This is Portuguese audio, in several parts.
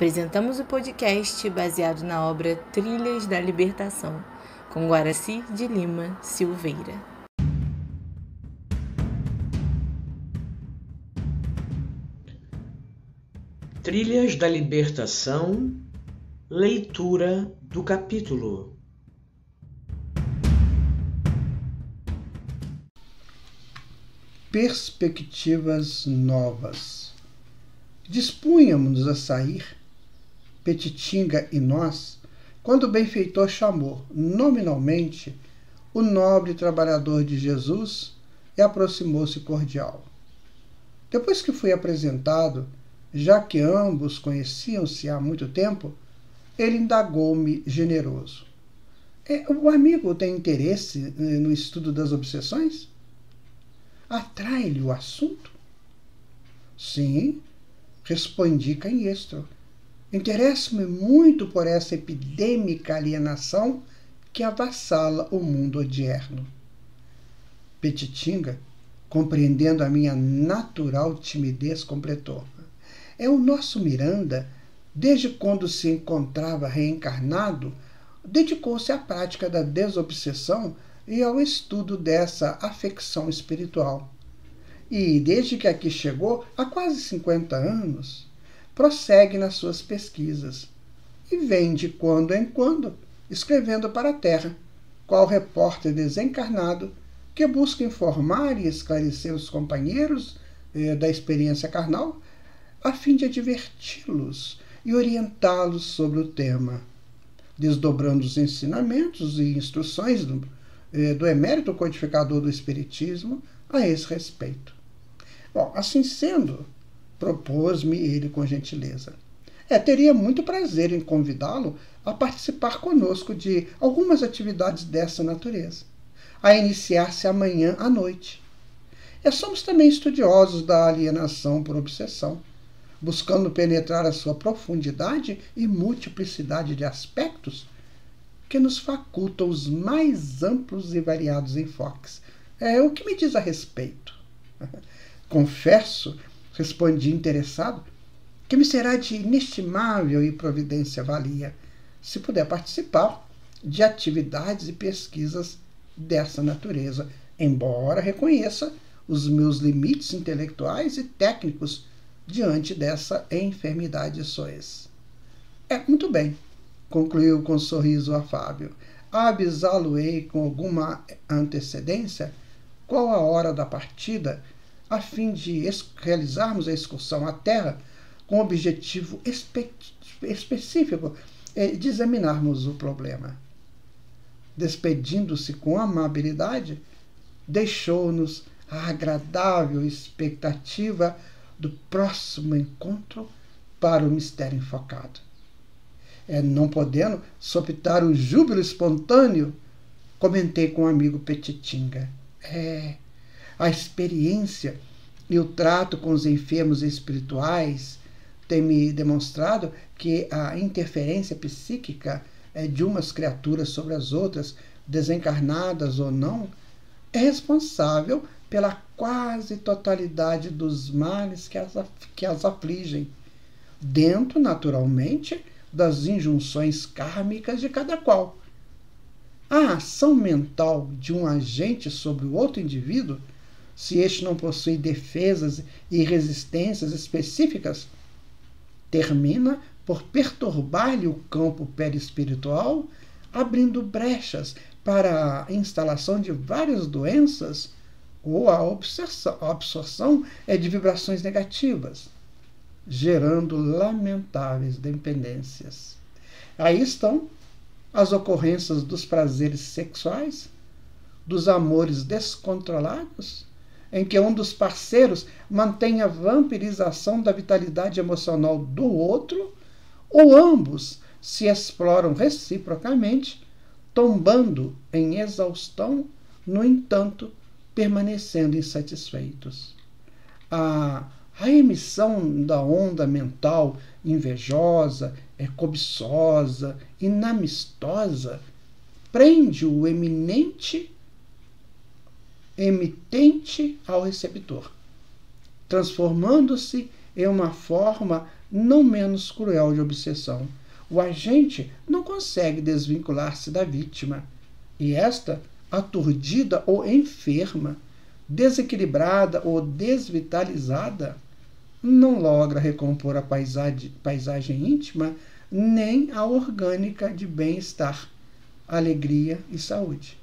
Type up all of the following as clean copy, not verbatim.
Apresentamos o podcast baseado na obra Trilhas da Libertação, com Guaraci de Lima Silveira. Trilhas da Libertação, leitura do capítulo. Perspectivas novas. Dispunhamos-nos a sair, Petitinga e nós, quando o benfeitor chamou, nominalmente, o nobre trabalhador de Jesus e aproximou-se cordial. Depois que fui apresentado, já que ambos conheciam-se há muito tempo, ele indagou-me generoso. O amigo tem interesse no estudo das obsessões? Atrai-lhe o assunto? Sim, respondi canhestro. Interesso-me muito por essa epidêmica alienação que avassala o mundo odierno. Petitinga, compreendendo a minha natural timidez, completou. O nosso Miranda, desde quando se encontrava reencarnado, dedicou-se à prática da desobsessão e ao estudo dessa afecção espiritual. E, desde que aqui chegou, há quase 50 anos, prossegue nas suas pesquisas e vem de quando em quando escrevendo para a Terra, qual repórter desencarnado que busca informar e esclarecer os companheiros da experiência carnal, a fim de adverti-los e orientá-los sobre o tema, desdobrando os ensinamentos e instruções do emérito codificador do Espiritismo a esse respeito. Bom, assim sendo, propôs-me ele com gentileza. Teria muito prazer em convidá-lo a participar conosco de algumas atividades dessa natureza, a iniciar-se amanhã à noite. Somos também estudiosos da alienação por obsessão, buscando penetrar a sua profundidade e multiplicidade de aspectos que nos facultam os mais amplos e variados enfoques. O que me diz a respeito? Confesso, respondi interessado, que me será de inestimável e providência valia se puder participar de atividades e pesquisas dessa natureza, embora reconheça os meus limites intelectuais e técnicos diante dessa enfermidade soez. Muito bem, concluiu com um sorriso afável. Avisá-lo-ei com alguma antecedência qual a hora da partida, a fim de realizarmos a excursão à Terra com o objetivo específico de examinarmos o problema. Despedindo-se com amabilidade, deixou-nos a agradável expectativa do próximo encontro para o mistério enfocado. Não podendo sopitar o júbilo espontâneo, comentei com o amigo Petitinga. A experiência e o trato com os enfermos espirituais têm me demonstrado que a interferência psíquica de umas criaturas sobre as outras, desencarnadas ou não, é responsável pela quase totalidade dos males que as afligem, dentro, naturalmente, das injunções kármicas de cada qual. A ação mental de um agente sobre o outro indivíduo, se este não possui defesas e resistências específicas, termina por perturbar-lhe o campo perispiritual, abrindo brechas para a instalação de várias doenças ou a absorção de vibrações negativas, gerando lamentáveis dependências. Aí estão as ocorrências dos prazeres sexuais, dos amores descontrolados, em que um dos parceiros mantém a vampirização da vitalidade emocional do outro, ou ambos se exploram reciprocamente, tombando em exaustão, no entanto, permanecendo insatisfeitos. A emissão da onda mental invejosa, cobiçosa, inamistosa, prende o emitente ao receptor, transformando-se em uma forma não menos cruel de obsessão. O agente não consegue desvincular-se da vítima, e esta, aturdida ou enferma, desequilibrada ou desvitalizada, não logra recompor a paisagem íntima nem a orgânica de bem-estar, alegria e saúde.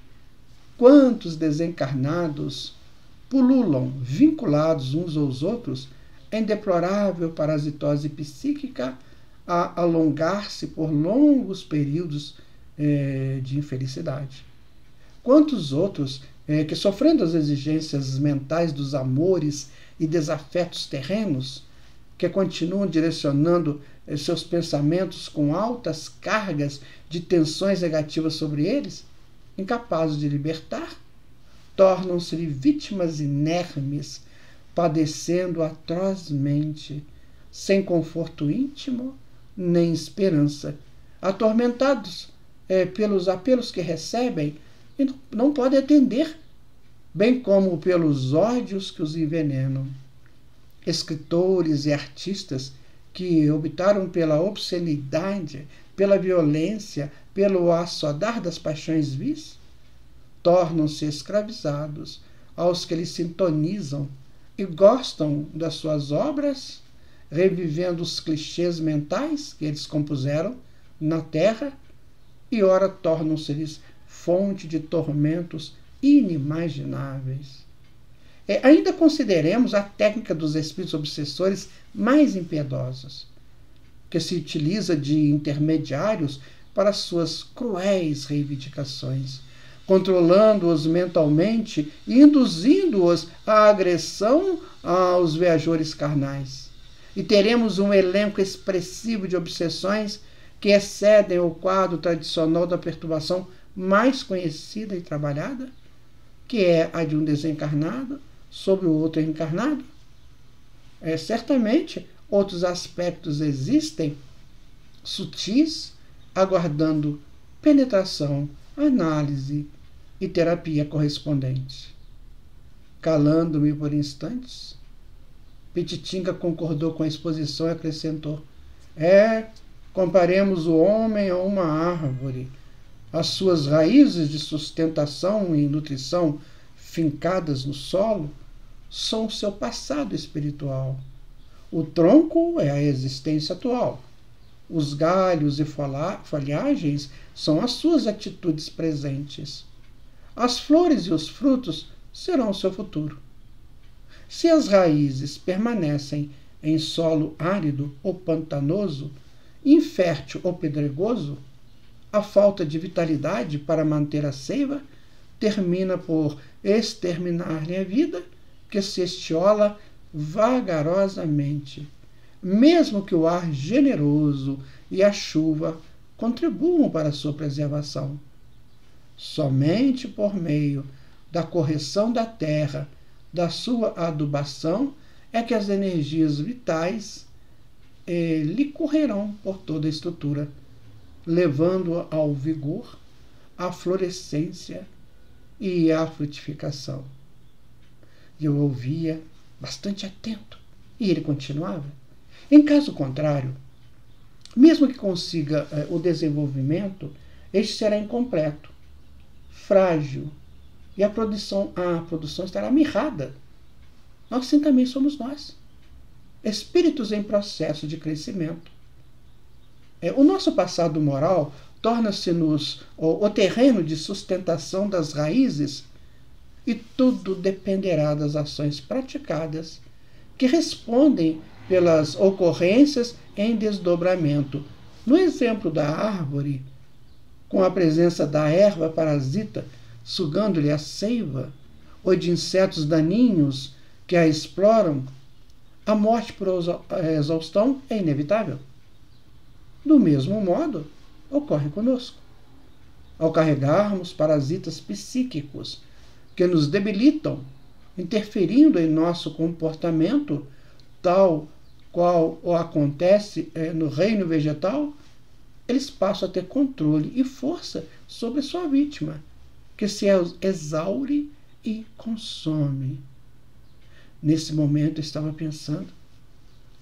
Quantos desencarnados pululam vinculados uns aos outros em deplorável parasitose psíquica a alongar-se por longos períodos de infelicidade. Quantos outros que, sofrendo as exigências mentais dos amores e desafetos terrenos, que continuam direcionando seus pensamentos com altas cargas de tensões negativas sobre eles, incapazes de libertar, tornam-se vítimas inermes, padecendo atrozmente, sem conforto íntimo nem esperança, atormentados pelos apelos que recebem e não podem atender, bem como pelos ódios que os envenenam. Escritores e artistas que optaram pela obscenidade, pela violência, pelo assodar das paixões vis, tornam-se escravizados aos que eles sintonizam e gostam das suas obras, revivendo os clichês mentais que eles compuseram na Terra, e ora tornam-se-lhes fonte de tormentos inimagináveis. Ainda consideremos a técnica dos espíritos obsessores mais impiedosos, que se utiliza de intermediários para suas cruéis reivindicações, controlando-os mentalmente e induzindo-os à agressão aos viajores carnais. E teremos um elenco expressivo de obsessões que excedem o quadro tradicional da perturbação mais conhecida e trabalhada, que é a de um desencarnado sobre o outro encarnado. Certamente, outros aspectos existem, sutis, aguardando penetração, análise e terapia correspondente. Calando-me por instantes, Petitinga concordou com a exposição e acrescentou: comparemos o homem a uma árvore. As suas raízes de sustentação e nutrição fincadas no solo são o seu passado espiritual. O tronco é a existência atual. Os galhos e folhagens são as suas atitudes presentes. As flores e os frutos serão o seu futuro. Se as raízes permanecem em solo árido ou pantanoso, infértil ou pedregoso, a falta de vitalidade para manter a seiva termina por exterminar-lhe a vida, que se estiola vagarosamente, mesmo que o ar generoso e a chuva contribuam para a sua preservação. Somente por meio da correção da terra, da sua adubação, é que as energias vitais lhe correrão por toda a estrutura, levando ao vigor, à florescência e à frutificação. Eu ouvia bastante atento, e ele continuava: em caso contrário, mesmo que consiga o desenvolvimento, este será incompleto, frágil, e a produção estará mirrada. Assim também somos nós, espíritos em processo de crescimento. O nosso passado moral torna-se-nos o terreno de sustentação das raízes, e tudo dependerá das ações praticadas, que respondem pelas ocorrências em desdobramento. No exemplo da árvore, com a presença da erva parasita sugando-lhe a seiva, ou de insetos daninhos que a exploram, a morte por exaustão é inevitável. Do mesmo modo, ocorre conosco. Ao carregarmos parasitas psíquicos que nos debilitam, interferindo em nosso comportamento, tal qual acontece no reino vegetal, eles passam a ter controle e força sobre sua vítima, que se exaure e consome. Nesse momento eu estava pensando: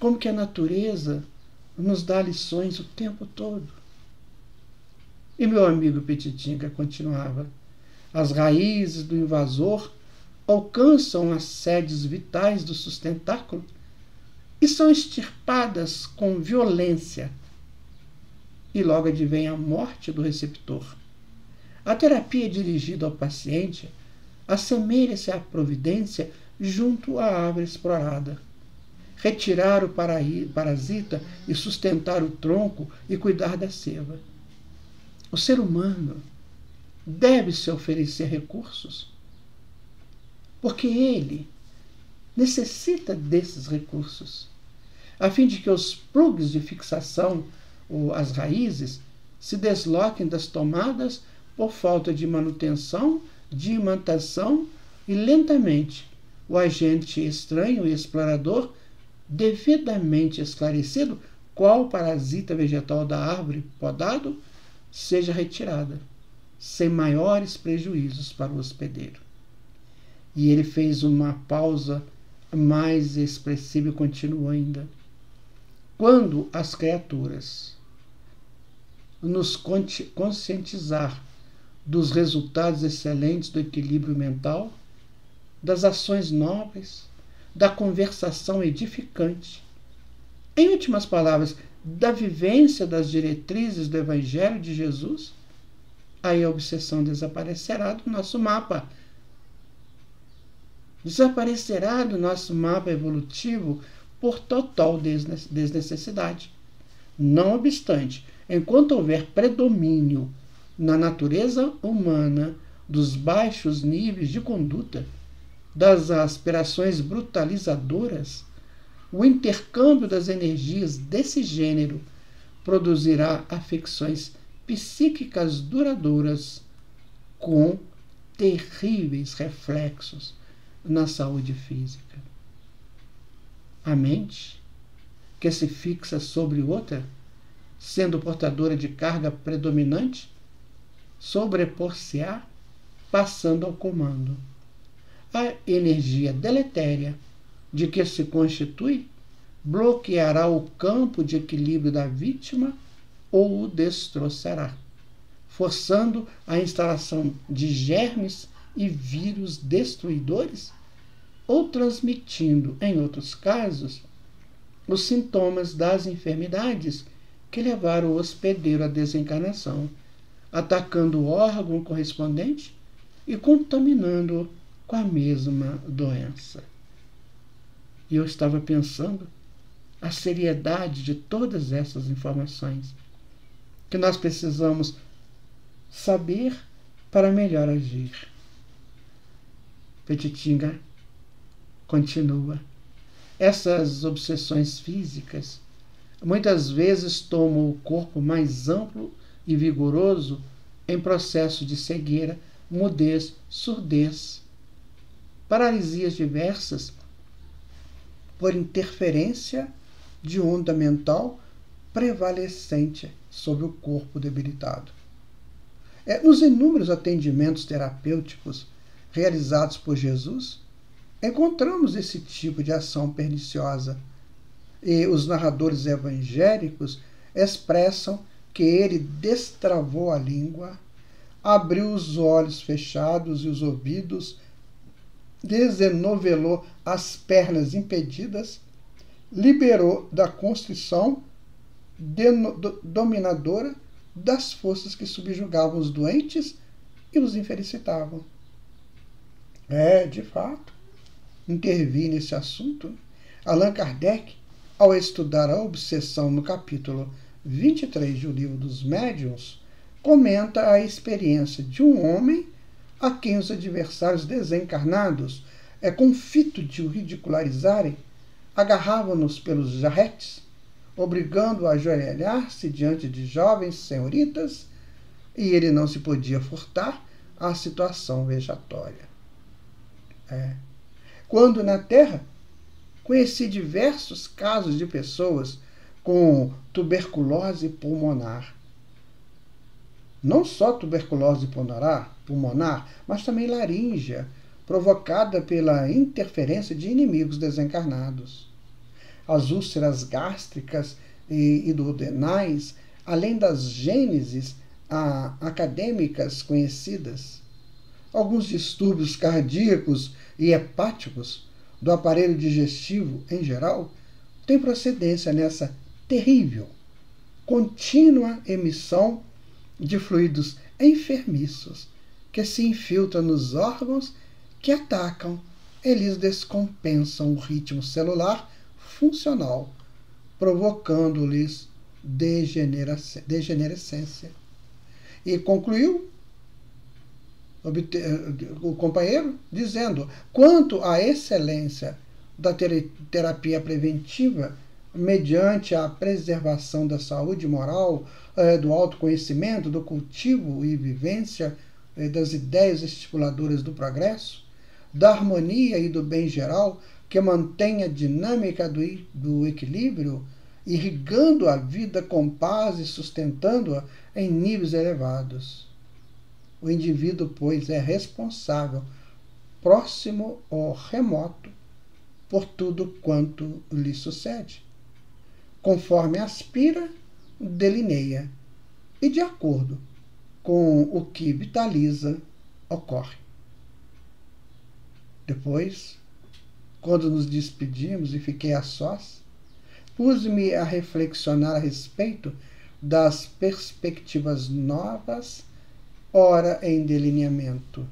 como que a natureza nos dá lições o tempo todo. E meu amigo Petitinga continuava: as raízes do invasor alcançam as sedes vitais do sustentáculo e são extirpadas com violência. E logo advém a morte do receptor. A terapia dirigida ao paciente assemelha-se à providência junto à árvore explorada. Retirar o parasita e sustentar o tronco e cuidar da seiva. O ser humano deve se oferecer recursos, porque ele necessita desses recursos, a fim de que os plugs de fixação, ou as raízes, se desloquem das tomadas por falta de manutenção, de imantação, e lentamente o agente estranho e explorador, devidamente esclarecido qual parasita vegetal da árvore podado, seja retirada, sem maiores prejuízos para o hospedeiro. E ele fez uma pausa mais expressiva e continuou ainda: quando as criaturas nos conscientizar dos resultados excelentes do equilíbrio mental, das ações nobres, da conversação edificante, em últimas palavras, da vivência das diretrizes do Evangelho de Jesus, aí a obsessão desaparecerá do nosso mapa. Desaparecerá do nosso mapa evolutivo por total desnecessidade. Não obstante, enquanto houver predomínio na natureza humana dos baixos níveis de conduta, das aspirações brutalizadoras, o intercâmbio das energias desse gênero produzirá afecções psíquicas duradouras com terríveis reflexos na saúde física. A mente, que se fixa sobre outra, sendo portadora de carga predominante, sobrepor-se-á, passando ao comando. A energia deletéria de que se constitui bloqueará o campo de equilíbrio da vítima ou o destroçará, forçando a instalação de germes e vírus destruidores, ou transmitindo, em outros casos, os sintomas das enfermidades que levaram o hospedeiro à desencarnação, atacando o órgão correspondente e contaminando-o com a mesma doença. E eu estava pensando a seriedade de todas essas informações que nós precisamos saber para melhor agir. Petitinga continua: essas obsessões físicas muitas vezes tomam o corpo mais amplo e vigoroso em processo de cegueira, mudez, surdez, paralisias diversas por interferência de onda mental prevalecente sobre o corpo debilitado. Nos inúmeros atendimentos terapêuticos realizados por Jesus, encontramos esse tipo de ação perniciosa, e os narradores evangélicos expressam que ele destravou a língua, abriu os olhos fechados e os ouvidos, desenovelou as pernas impedidas, liberou da constrição dominadora das forças que subjugavam os doentes e os infelicitavam. De fato, intervi nesse assunto. Allan Kardec, ao estudar a obsessão no capítulo 23 do Livro dos Médiuns, comenta a experiência de um homem a quem os adversários desencarnados, com fito de o ridicularizarem, agarravam-nos pelos jarretes, obrigando-o a ajoelhar-se diante de jovens senhoritas, e ele não se podia furtar à situação vexatória. Quando na Terra conheci diversos casos de pessoas com tuberculose pulmonar. Não só tuberculose pulmonar, mas também laríngea, provocada pela interferência de inimigos desencarnados. as úlceras gástricas e duodenais, além das gêneses acadêmicas conhecidas. Alguns distúrbios cardíacos e hepáticos do aparelho digestivo em geral têm procedência nessa terrível, contínua emissão de fluidos enfermiços que se infiltram nos órgãos que atacam e lhes descompensam o ritmo celular funcional, provocando-lhes degenerescência. E concluiu o companheiro dizendo: quanto à excelência da terapia preventiva, mediante a preservação da saúde moral, do autoconhecimento, do cultivo e vivência das ideias estimuladoras do progresso, da harmonia e do bem geral, que mantém a dinâmica do equilíbrio, irrigando a vida com paz e sustentando-a em níveis elevados. O indivíduo, pois, é responsável, próximo ou remoto, por tudo quanto lhe sucede. Conforme aspira, delineia, e de acordo com o que vitaliza, ocorre. Depois, quando nos despedimos e fiquei a sós, pus-me a reflexionar a respeito das perspectivas novas, ora em delineamento.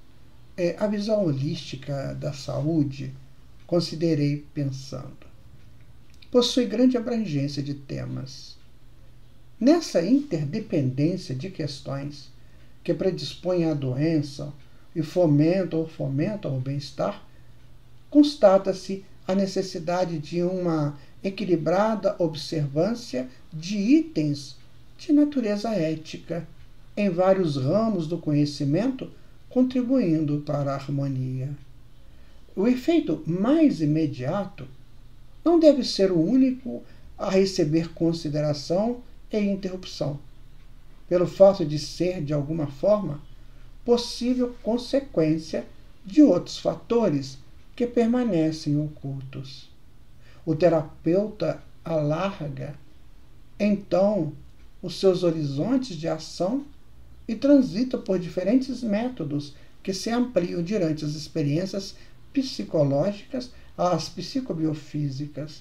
A visão holística da saúde, considerei pensando, possui grande abrangência de temas. Nessa interdependência de questões que predispõem à doença e fomentam o bem-estar, constata-se a necessidade de uma equilibrada observância de itens de natureza ética em vários ramos do conhecimento, contribuindo para a harmonia. O efeito mais imediato não deve ser o único a receber consideração e interrupção, pelo fato de ser, de alguma forma, possível consequência de outros fatores que permanecem ocultos. O terapeuta alarga, então, os seus horizontes de ação e transita por diferentes métodos que se ampliam durante as experiências psicológicas, às psicobiofísicas,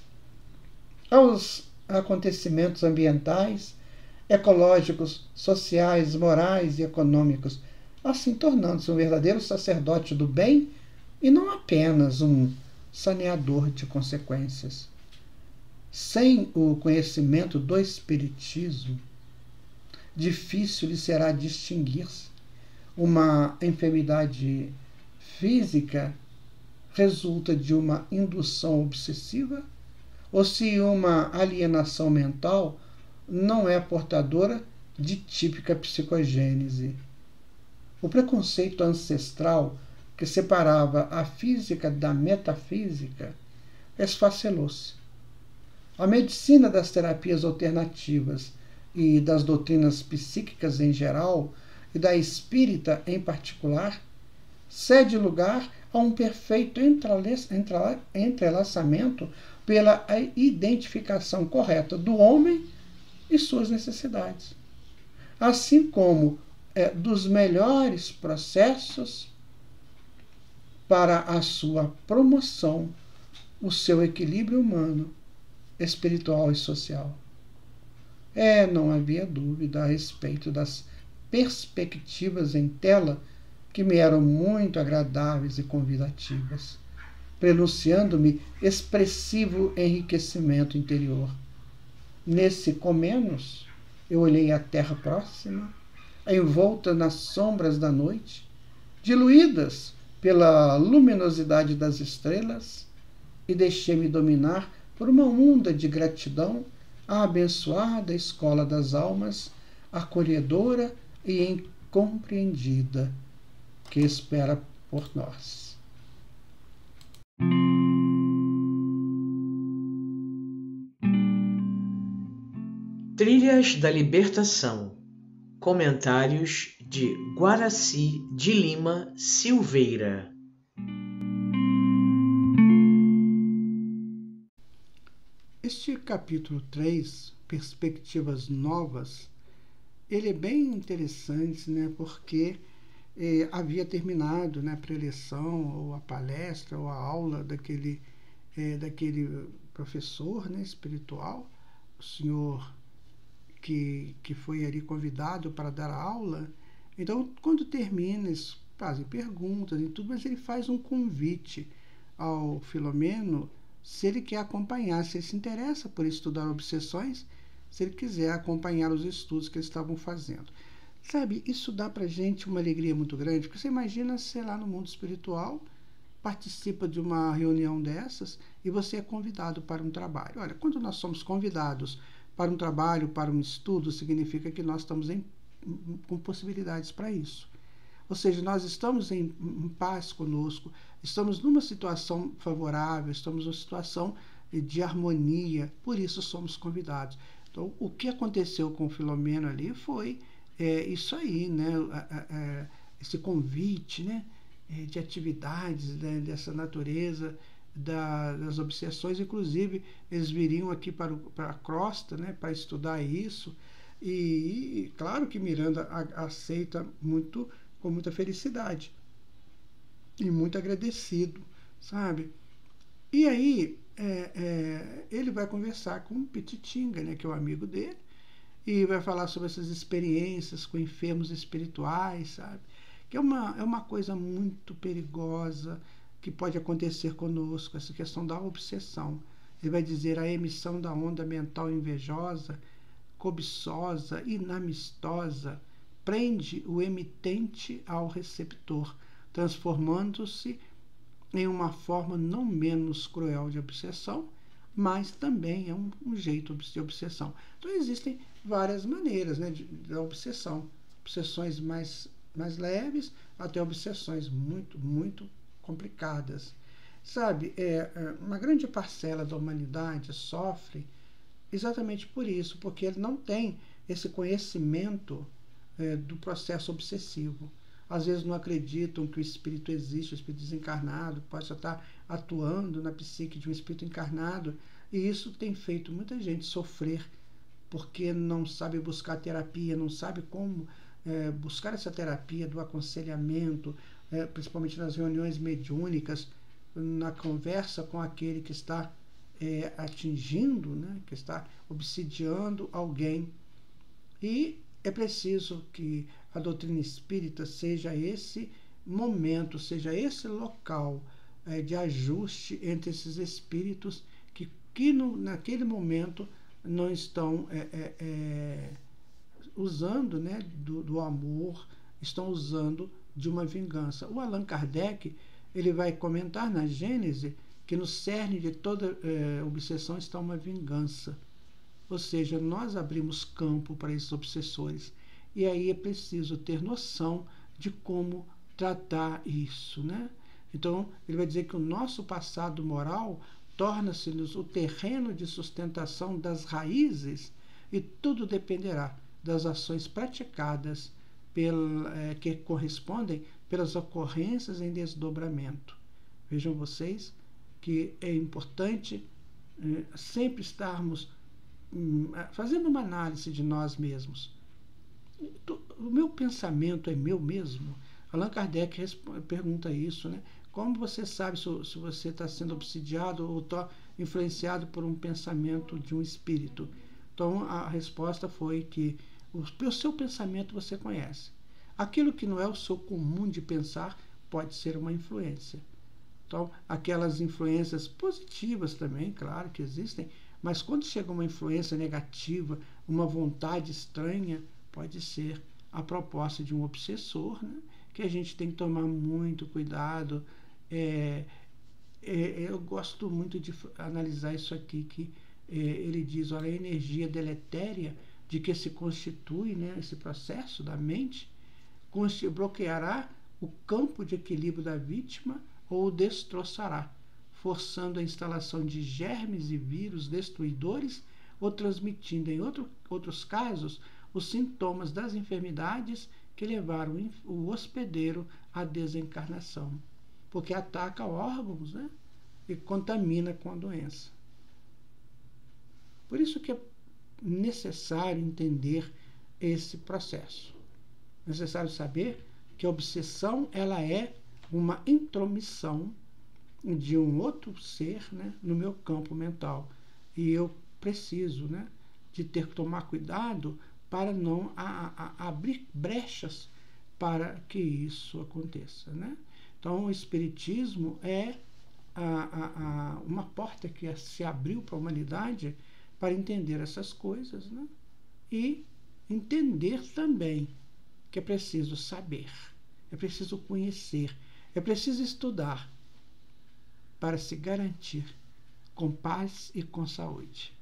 aos acontecimentos ambientais, ecológicos, sociais, morais e econômicos, assim tornando-se um verdadeiro sacerdote do bem e não apenas um saneador de consequências. Sem o conhecimento do espiritismo, difícil lhe será distinguir-se uma enfermidade física resulta de uma indução obsessiva ou se uma alienação mental não é portadora de típica psicogênese. O preconceito ancestral que separava a física da metafísica esfacelou-se. A medicina das terapias alternativas e das doutrinas psíquicas em geral, e da espírita em particular, cede lugar a um perfeito entrelaçamento pela identificação correta do homem e suas necessidades, assim como dos melhores processos para a sua promoção, o seu equilíbrio humano, espiritual e social. Não havia dúvida a respeito das perspectivas em tela que me eram muito agradáveis e convidativas, prenunciando-me expressivo enriquecimento interior. Nesse comenos, eu olhei a terra próxima, envolta nas sombras da noite, diluídas pela luminosidade das estrelas, e deixei-me dominar por uma onda de gratidão à abençoada escola das almas, acolhedora e incompreendida, que espera por nós. Trilhas da Libertação. Comentários de Guaraci de Lima Silveira. capítulo 3, Perspectivas Novas, ele é bem interessante, né, porque havia terminado, né, a preleção, ou a palestra, ou a aula daquele professor, né, espiritual, o senhor que foi ali convidado para dar a aula. Então, quando termina, eles fazem perguntas e tudo, mas ele faz um convite ao Filomeno, se ele quer acompanhar, se ele se interessa por estudar obsessões, se ele quiser acompanhar os estudos que eles estavam fazendo. Sabe, isso dá pra gente uma alegria muito grande, porque você imagina, sei lá, no mundo espiritual, participa de uma reunião dessas e você é convidado para um trabalho. Olha, quando nós somos convidados para um trabalho, para um estudo, significa que nós estamos com possibilidades para isso. Ou seja, nós estamos em paz conosco, estamos numa situação favorável, estamos numa situação de harmonia, por isso somos convidados. Então, o que aconteceu com o Filomeno ali foi isso aí, né? Esse convite, né? De atividades, né? Dessa natureza, das obsessões. Inclusive, eles viriam aqui para a crosta, né? Para estudar isso. E claro que Miranda aceita com muita felicidade e muito agradecido, sabe? E aí ele vai conversar com o Pititinga, né, que é o amigo dele, e vai falar sobre essas experiências com enfermos espirituais, sabe? Que é uma coisa muito perigosa que pode acontecer conosco, essa questão da obsessão. Ele vai dizer a emissão da onda mental invejosa, cobiçosa, inamistosa, prende o emitente ao receptor, transformando-se em uma forma não menos cruel de obsessão, mas também é um jeito de obsessão. Então existem várias maneiras, né, de obsessão. Obsessões mais leves até obsessões muito, muito complicadas. Sabe, uma grande parcela da humanidade sofre exatamente por isso, porque ele não tem esse conhecimento do processo obsessivo. Às vezes não acreditam que o espírito existe, o espírito desencarnado pode só estar atuando na psique de um espírito encarnado, e isso tem feito muita gente sofrer, porque não sabe buscar terapia, não sabe como buscar essa terapia do aconselhamento, principalmente nas reuniões mediúnicas, na conversa com aquele que está atingindo, né, que está obsidiando alguém. E é preciso que a doutrina espírita seja esse momento, seja esse local de ajuste entre esses espíritos que naquele momento não estão usando, né, do amor, estão usando de uma vingança. O Allan Kardec, ele vai comentar na Gênese que no cerne de toda obsessão está uma vingança. Ou seja, nós abrimos campo para esses obsessores. E aí é preciso ter noção de como tratar isso, né? Então, ele vai dizer que o nosso passado moral torna-se-nos o terreno de sustentação das raízes, e tudo dependerá das ações praticadas que correspondem pelas ocorrências em desdobramento. Vejam vocês que é importante sempre estarmos fazendo uma análise de nós mesmos. O meu pensamento é meu mesmo? Allan Kardec pergunta isso, né? Como você sabe se você está sendo obsidiado ou está influenciado por um pensamento de um espírito? Então a resposta foi que o seu pensamento você conhece. Aquilo que não é o seu comum de pensar pode ser uma influência. Então, aquelas influências positivas também, claro que existem, mas quando chega uma influência negativa, uma vontade estranha, pode ser a proposta de um obsessor, né? Que a gente tem que tomar muito cuidado. Eu gosto muito de analisar isso aqui, que ele diz, olha, a energia deletéria de que se constitui, né, esse processo da mente, bloqueará o campo de equilíbrio da vítima ou o destroçará, forçando a instalação de germes e vírus destruidores ou transmitindo, em outros casos, os sintomas das enfermidades que levaram o hospedeiro à desencarnação, porque ataca órgãos, né, e contamina com a doença. Por isso que é necessário entender esse processo. É necessário saber que a obsessão ela é uma intromissão de um outro ser, né, no meu campo mental. E eu preciso, né, de ter que tomar cuidado para não abrir brechas para que isso aconteça, né? Então, o Espiritismo é uma porta que se abriu para a humanidade para entender essas coisas, né? E entender também que é preciso saber, é preciso conhecer, é preciso estudar para se garantir com paz e com saúde.